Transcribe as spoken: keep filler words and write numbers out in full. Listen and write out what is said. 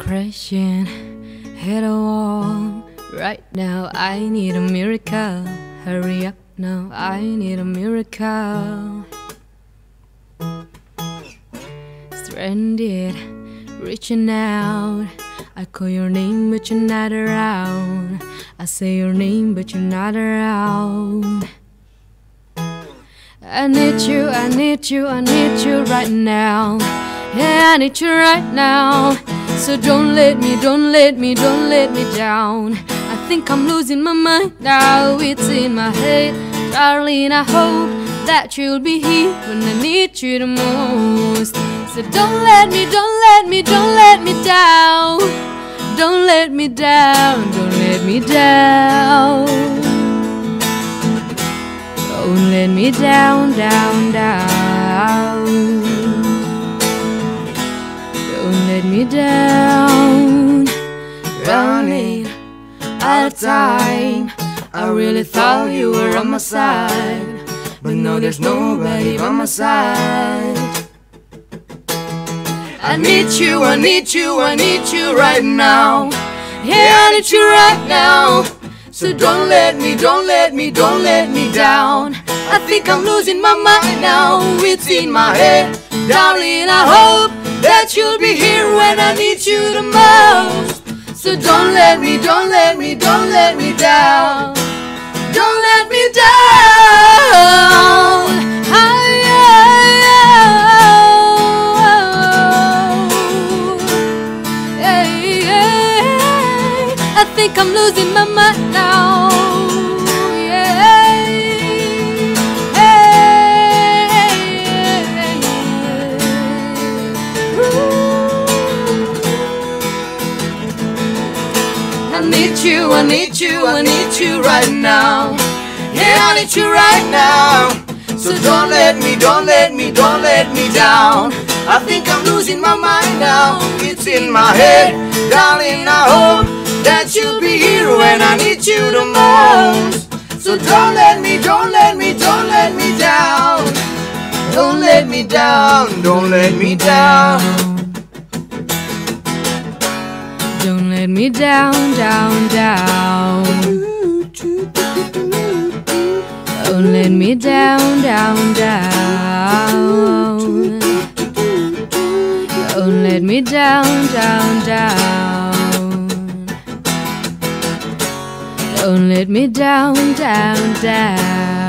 crashing, hit a wall. Right now I need a miracle. Hurry up now, I need a miracle. Stranded, reaching out. I call your name but you're not around. I say your name but you're not around. I need you, I need you, I need you right now. Yeah, I need you right now. So don't let me, don't let me, don't let me down. I think I'm losing my mind now. It's in my head, darling. I hope that you'll be here when I need you the most. So don't let me, don't let me, don't let me down. Don't let me down, don't let me down. Don't let me down, down, down. Don't let me down. Running out of time. I really thought you were on my side, but no, there's nobody on my side. I need you, I need you, I need you right now. Yeah, I need you right now. So don't let me, don't let me, don't let me down. I think I'm losing my mind now. It's in my head, darling. I hope that you'll be here when I need you the most. So don't let me, don't let me, don't let me down. Don't let me down. I think I'm losing my mind now. Yeah. I need you, I need you, I need you right now. Yeah, I need you right now. So don't let me, don't let me, don't let me down. I think I'm losing my mind now. It's in my head, darling. I hope that you'll be here when I need you the most. So don't let me, don't let me, don't let me down. Don't let me down, don't let me down. Don't let me down, down, down. Don't let me down, down, down. Don't let me down, down, down. Don't let me down, down, down.